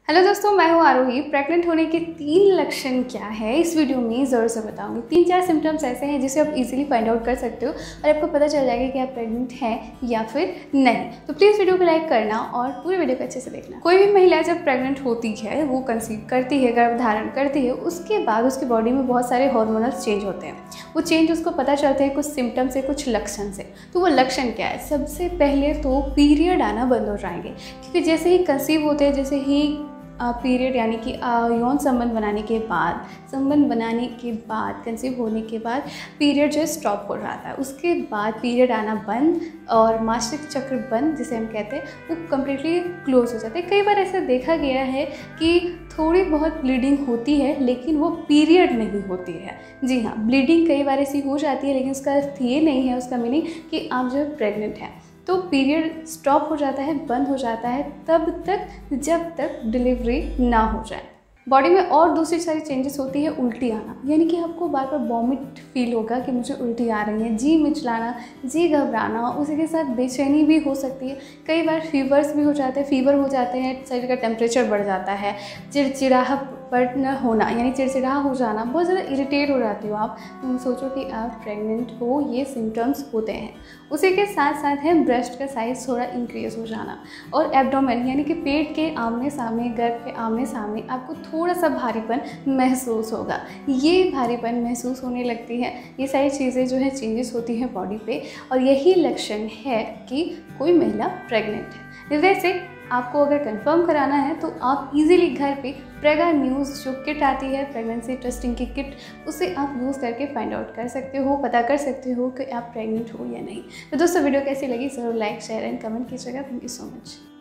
Hello दोस्तों, मैं हूँ आरोही। प्रेग्नेंट होने के 3 लक्षण क्या है इस वीडियो में ज़रूर से बताऊंगी। 3-4 सिम्टम्स ऐसे हैं जिसे आप इजीली फाइंड आउट कर सकते हो और आपको पता चल जाएगा कि आप प्रेग्नेंट हैं या फिर नहीं। तो प्लीज़ वीडियो को लाइक करना और पूरे वीडियो को अच्छे से देखना। कोई भी महिला जब प्रेग्नेंट होती है, वो कंसीव करती है, गर्भधारण करती है, उसके बाद उसकी बॉडी में बहुत सारे हार्मोनल्स चेंज होते हैं। वो चेंज उसको पता चलते हैं कुछ सिम्टम से, कुछ लक्षण से। तो वो लक्षण क्या है? सबसे पहले तो पीरियड आना बंद हो जाएंगे, क्योंकि जैसे ही कंसीव होते हैं, जैसे ही पीरियड यानी कि यौन संबंध बनाने के बाद कंसीव होने के बाद पीरियड जो है स्टॉप हो जाता है। उसके बाद पीरियड आना बंद और मासिक चक्र बंद जिसे हम कहते हैं, वो कम्प्लीटली क्लोज हो जाते हैं। कई बार ऐसा देखा गया है कि थोड़ी बहुत ब्लीडिंग होती है लेकिन वो पीरियड नहीं होती है। जी हाँ, ब्लीडिंग कई बार ऐसी हो जाती है, लेकिन उसका अर्थ ये नहीं है, उसका मीनिंग कि आप जो है प्रेग्नेंट हैं। तो पीरियड स्टॉप हो जाता है, बंद हो जाता है तब तक जब तक डिलीवरी ना हो जाए। बॉडी में और दूसरी सारी चेंजेस होती है। उल्टी आना, यानी कि आपको बार बार वॉमिट फील होगा कि मुझे उल्टी आ रही है। जी मिचलाना, जी घबराना, उसी के साथ बेचैनी भी हो सकती है। कई बार फीवर्स भी हो जाते हैं, फीवर हो जाते हैं, शरीर का टेम्परेचर बढ़ जाता है। चिड़चिड़ाहट होना यानी चिड़चिड़ा हो जाना, बहुत ज़्यादा इरिटेट हो जाती हो आप। सोचो कि आप प्रेग्नेंट हो, ये सिम्टम्स होते हैं। उसी के साथ साथ है ब्रेस्ट का साइज़ थोड़ा इंक्रीज़ हो जाना और एब्डोमेन यानी कि पेट के आमने सामने, गर्भ के आमने सामने आपको थोड़ा सा भारीपन महसूस होगा। ये भारीपन महसूस होने लगती है। ये सारी चीज़ें जो है चेंजेस होती हैं बॉडी पे, और यही लक्षण है कि कोई महिला प्रेग्नेंट है। वैसे आपको अगर कंफर्म कराना है तो आप इजीली घर पे प्रेगा न्यूज़ जो किट आती है, प्रेगनेंसी टेस्टिंग की किट, उसे आप यूज़ करके फाइंड आउट कर सकते हो, पता कर सकते हो कि आप प्रेग्नेंट हो या नहीं। तो दोस्तों, वीडियो कैसी लगी ज़रूर लाइक, शेयर एंड कमेंट कीजिएगा। Thank you so much.